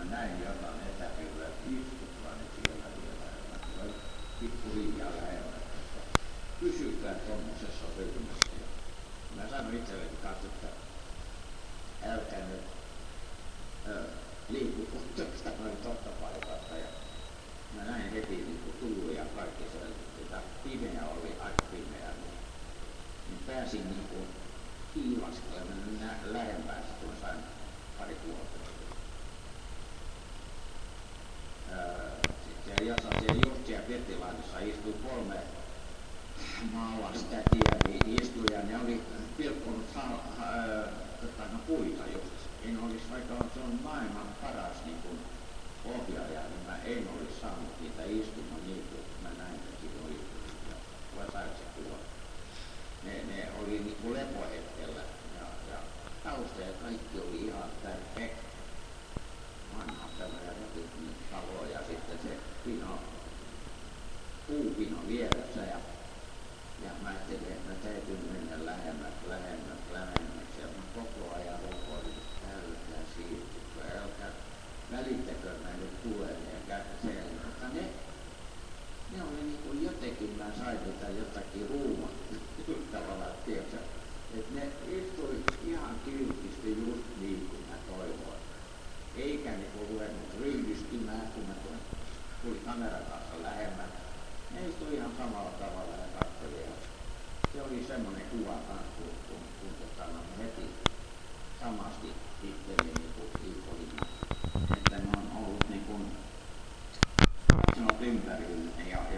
mä näin jotain etäpilveä istuttavani siellä vielä. Mä tulin pikkuhiljaa lähemmäs, että pysykää tommosessa ryhmässä. Mä sanoin itselleni kanssa, että älkää nyt liikuko tästä noin totta paikasta. Ja mä näin heti niin tullut ja kaikki se, että pimeä oli aika pimeä. Niin pääsin niin kiilaskelemaan lähempään, kun sain pari vuotta. Sitten just siellä Pirttilahdessa istui 3 maalaistätiä, niin istui ja ne oli pilkkonut puita just. En olisi, vaikka se on maailman paras niin ohjaaja, niin mä en olisi saanut niitä istumaan niin kuin mä näin, että siinä oli se kuva. Ne oli niin kuin lepohetkellä ja tausta ja kaikki oli ihan perfect. Vanha tämmöinen talo ja sitten se puupino vieressä ja mä ajattelin, että mä täytyy mennä lähemmäksi ja mä koko ajan rukoilin, että älkää siirtykö, älkää välittäkö mä nyt tulen ja käytä siellä, mutta ne oli niin kuin jotenkin, mä sain niitä jotakin tavallaan, tiedätkö, että ne istui ihan kiltisti just niin kuin mä toivoin. Eikä niin kuin ruvennut ryhdistymään, kun mä tulin kameran kanssa lähemmän. Ne istui ihan samalla tavalla ja katseli. Se oli semmoinen kuva kanssa, kun heti samasti itselleni niin kuin infoihin. Että ne on ollut niin kuin katsonut ympärille ja